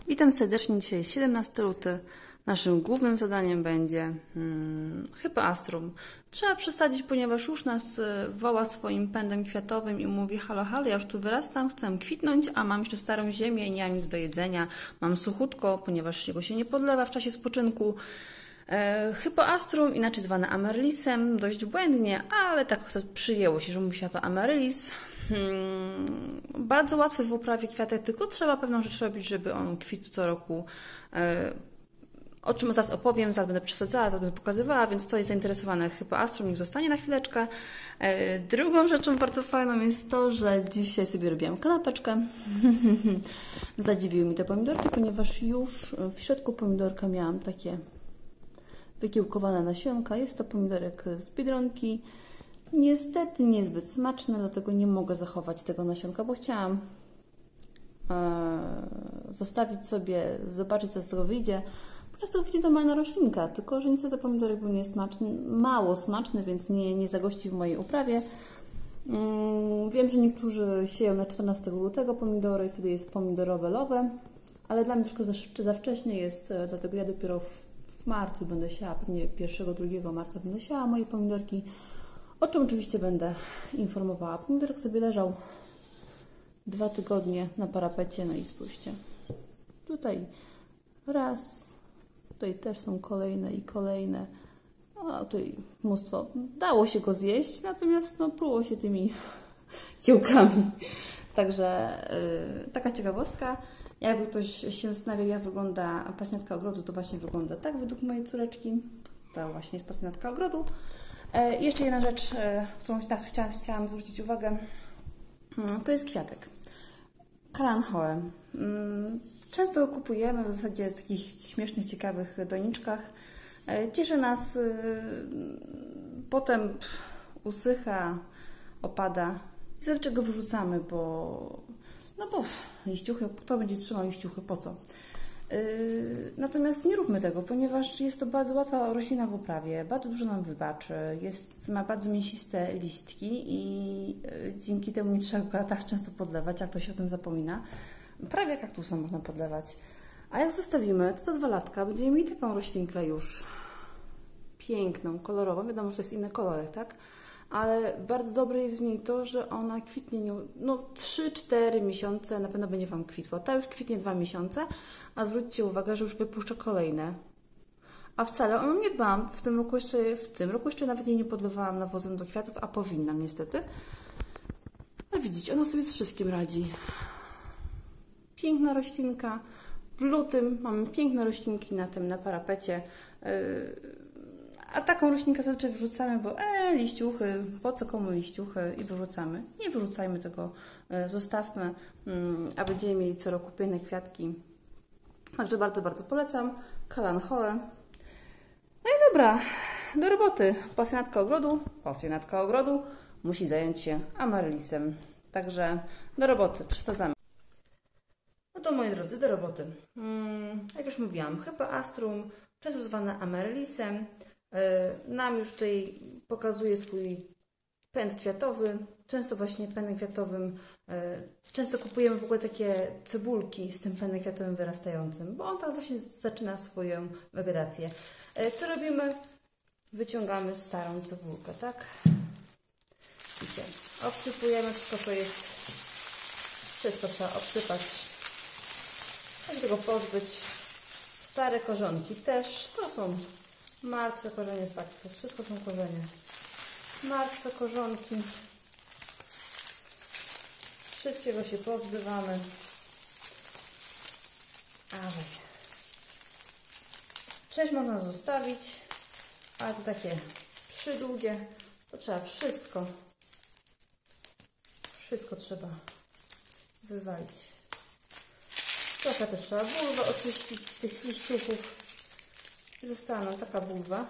Witam serdecznie, dzisiaj jest 17 luty. Naszym głównym zadaniem będzie Hypoastrum. Trzeba przesadzić, ponieważ już nas woła swoim pędem kwiatowym i mówi: halo, halo, ja już tu wyrastam, chcę kwitnąć, a mam jeszcze starą ziemię i nie mam nic do jedzenia. Mam suchutko, ponieważ jego się nie podlewa w czasie spoczynku. Hypoastrum, inaczej zwane amaryllisem, dość błędnie, ale tak przyjęło się, że mówi się to amaryllis. Bardzo łatwy w uprawie kwiatek, tylko trzeba pewną rzecz robić, żeby on kwitł co roku. O czym zaraz opowiem, zaraz będę przesadzała, zaraz będę pokazywała, więc to jest zainteresowane Hypoastrum, niech zostanie na chwileczkę. Drugą rzeczą bardzo fajną jest to, że dzisiaj sobie robiłam kanapeczkę. Zadziwiły mi te pomidorki, ponieważ już w środku pomidorka miałam takie wykiełkowane nasionka. Jest to pomidorek z Biedronki. Niestety niezbyt smaczny, dlatego nie mogę zachować tego nasionka, bo chciałam zostawić sobie, zobaczyć, co z tego wyjdzie. Po prostu wyjdzie normalna roślinka, tylko że niestety pomidorek był niesmaczny, mało smaczny, więc nie zagości w mojej uprawie. Wiem, że niektórzy sieją na 14 lutego pomidory i wtedy jest pomidorowe-lowe, ale dla mnie troszkę za wcześnie jest, dlatego ja dopiero w marcu będę siała, pewnie 1-2 marca będę siała moje pomidorki, o czym oczywiście będę informowała. Pomidorek sobie leżał 2 tygodnie na parapecie, no i spójrzcie. Tutaj raz, tutaj też są kolejne i kolejne. A tutaj mnóstwo. Dało się go zjeść, natomiast no, pluło się tymi kiełkami. Także taka ciekawostka. Jakby ktoś się zastanawiał, jak wygląda pasjonatka ogrodu, to właśnie wygląda tak według mojej córeczki. To właśnie jest pasjonatka ogrodu. Jeszcze jedna rzecz, którą chciałam zwrócić uwagę, to jest kwiatek. Kalanchoe. Często go kupujemy w zasadzie w takich śmiesznych, ciekawych doniczkach. Cieszy nas, potem usycha, opada i zazwyczaj go wyrzucamy, bo liściuchy, kto będzie trzymał liściuchy, po co? Natomiast nie róbmy tego, ponieważ jest to bardzo łatwa roślina w uprawie, bardzo dużo nam wybaczy, ma bardzo mięsiste listki i dzięki temu nie trzeba go tak często podlewać, jak to się o tym zapomina. Prawie jak kaktusa można podlewać. A jak zostawimy, to za 2 latka będziemy mieli taką roślinkę już piękną, kolorową. Wiadomo, że to jest inny kolorek, tak? Ale bardzo dobre jest w niej to, że ona kwitnie 3-4 miesiące, na pewno będzie Wam kwitła. Ta już kwitnie 2 miesiące, a zwróćcie uwagę, że już wypuszcza kolejne. A wcale o nią nie dbałam. W tym roku jeszcze nawet jej nie podlewałam nawozem do kwiatów, a powinnam niestety. Ale widzicie, ona sobie z wszystkim radzi. Piękna roślinka. W lutym mamy piękne roślinki na parapecie. A taką roślinkę zazwyczaj wyrzucamy, bo liściuchy, po co komu liściuchy, i wyrzucamy. Nie wyrzucajmy tego, zostawmy, a będziemy mieli co roku piękne kwiatki. Także bardzo, bardzo polecam. Kalanchoe. No i dobra, do roboty. Pasjonatka ogrodu musi zająć się amaryllisem. Także do roboty, przesadzamy. No to moi drodzy, do roboty. Jak już mówiłam, Hypoastrum, często zwane amaryllisem, nam już tutaj pokazuje swój pęd kwiatowy. Często właśnie pędem kwiatowym, często kupujemy w ogóle takie cebulki z tym pędem kwiatowym wyrastającym, bo on tak właśnie zaczyna swoją wegetację. Co robimy? Wyciągamy starą cebulkę, tak? Widzicie, obsypujemy wszystko, co jest. Wszystko trzeba obsypać, żeby tego pozbyć. Stare korzonki też, to są martwe korzenie, zobaczcie, to wszystko są korzenie. Martwe korzonki. Wszystkiego się pozbywamy. Część można zostawić, ale to takie przydługie, to trzeba wszystko trzeba wywalić. Trochę też trzeba bulwę oczyścić z tych liściuchów. I została nam taka bulwa.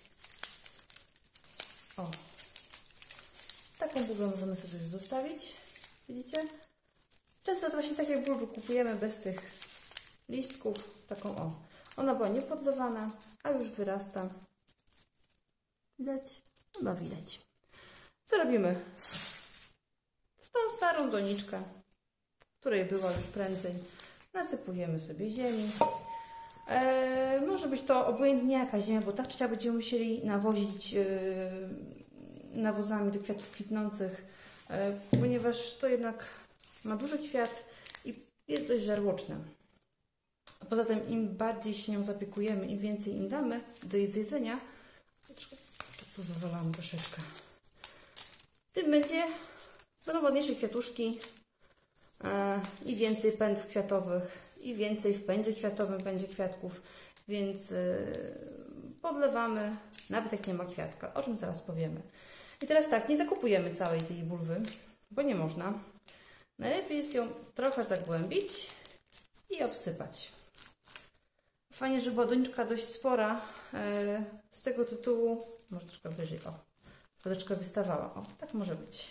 O. Taką bulwę możemy sobie już zostawić. Widzicie? Często to właśnie tak jak bulwy kupujemy bez tych listków. Taką o. Ona była niepodlewana, a już wyrasta. Widać? Chyba widać. Co robimy? W tą starą doniczkę, w której była już prędzej, nasypujemy sobie ziemi. Może być to obojętnie jaka ziemia, bo tak czy siak będziemy musieli nawozić nawozami do kwiatów kwitnących, ponieważ to jednak ma duży kwiat i jest dość żarłoczny. A poza tym im bardziej się nią zapiekujemy, im więcej im damy do jej zjedzenia, tu wywalamy troszeczkę, tym będą ładniejsze kwiatuszki i więcej pędów kwiatowych, i więcej w pędzie kwiatowym będzie kwiatków, więc podlewamy, nawet jak nie ma kwiatka, o czym zaraz powiemy. I teraz tak, nie zakupujemy całej tej bulwy, bo nie można. Najlepiej jest ją trochę zagłębić i obsypać. Fajnie, że była doniczka dość spora, z tego tytułu, może troszkę wyżej, o, troszeczkę wystawała, o, tak może być.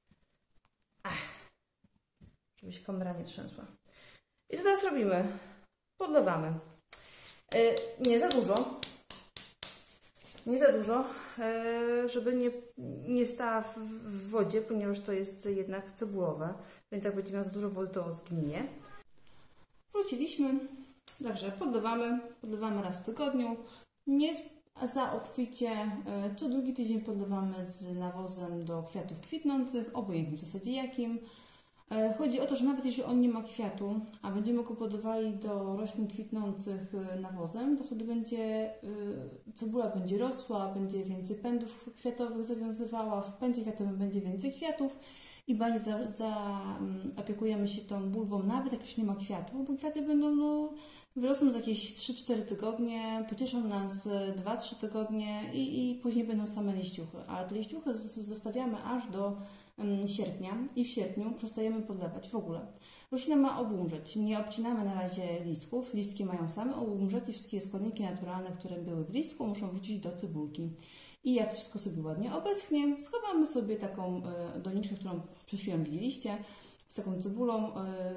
Żeby się kamera nie trzęsła. I co teraz robimy? Podlewamy. Nie za dużo. Nie za dużo, żeby nie stała w wodzie, ponieważ to jest jednak cebulowe, więc jak będzie miał za dużo wody, to zgnije. Wróciliśmy, także podlewamy raz w tygodniu. Nie za obficie, co drugi tydzień podlewamy z nawozem do kwiatów kwitnących, obojętnie w zasadzie jakim. Chodzi o to, że nawet jeżeli on nie ma kwiatu, a będziemy go podawali do roślin kwitnących nawozem, to wtedy cebula będzie rosła, będzie więcej pędów kwiatowych zawiązywała, w pędzie kwiatowym będzie więcej kwiatów i bardziej opiekujemy się tą bulwą, nawet jak już nie ma kwiatów, bo kwiaty wyrosną za jakieś 3-4 tygodnie, pocieszą nas 2-3 tygodnie i później będą same liściuchy, a te liściuchy zostawiamy aż do sierpnia i w sierpniu przestajemy podlewać w ogóle. Roślina ma obumrzeć. Nie obcinamy na razie listków. Listki mają same obumrzeć i wszystkie składniki naturalne, które były w listku, muszą wrócić do cebulki. I jak wszystko sobie ładnie obeschnie, schowamy sobie taką doniczkę, którą przed chwilą widzieliście, z taką cebulą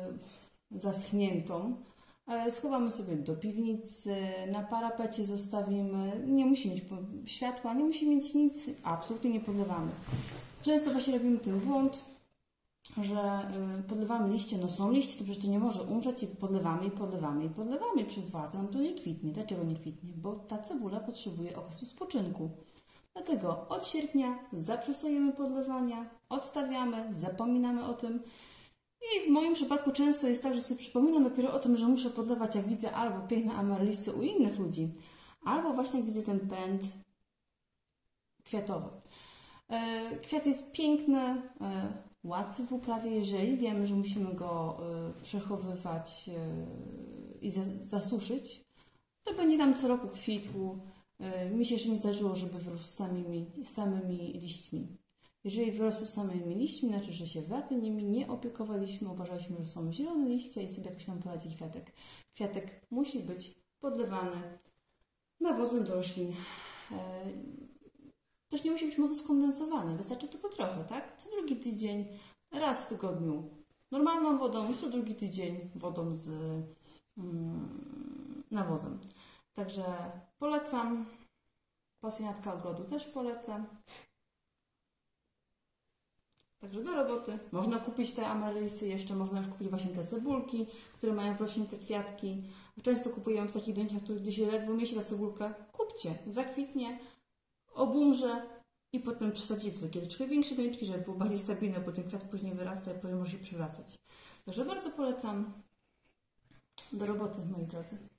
zaschniętą. Schowamy sobie do piwnicy, na parapecie zostawimy, nie musi mieć światła, nie musi mieć nic, absolutnie nie podlewamy. Często właśnie robimy ten błąd, że podlewamy liście, no są liście, to przecież to nie może umrzeć i podlewamy i przez 2 lata nam to nie kwitnie. Dlaczego nie kwitnie? Bo ta cebula potrzebuje okresu spoczynku. Dlatego od sierpnia zaprzestajemy podlewania, odstawiamy, zapominamy o tym. I w moim przypadku często jest tak, że sobie przypominam dopiero o tym, że muszę podlewać, jak widzę albo piękne amaryllisy u innych ludzi, albo właśnie jak widzę ten pęd kwiatowy. Kwiat jest piękny, łatwy w uprawie, jeżeli wiemy, że musimy go przechowywać i zasuszyć, to będzie nam co roku kwitł. Mi się jeszcze nie zdarzyło, żeby wyrósł samymi liśćmi. Jeżeli wyrosł samymi liśćmi, znaczy, że się waty nimi nie opiekowaliśmy, uważaliśmy, że są zielone liście i sobie jakoś tam poradzi kwiatek. Kwiatek musi być podlewany nawozem do roślin. Też nie musi być mocno skondensowany, wystarczy tylko trochę, tak? Co drugi tydzień, raz w tygodniu normalną wodą, co drugi tydzień wodą z nawozem. Także polecam, pasjonatka ogrodu też polecam. Także do roboty. Można kupić te amaryllisy, jeszcze można już kupić właśnie te cebulki, które mają wrośnięte kwiatki. Często kupujemy w takich doniczkach, gdzie się ledwo mieści ta cebulka. Kupcie, zakwitnie, obumrze i potem przesadzicie do takiej troszkę większej doniczki, żeby było bardziej stabilne, bo ten kwiat później wyrasta i później może się przewracać. Także bardzo polecam. Do roboty, moi drodzy.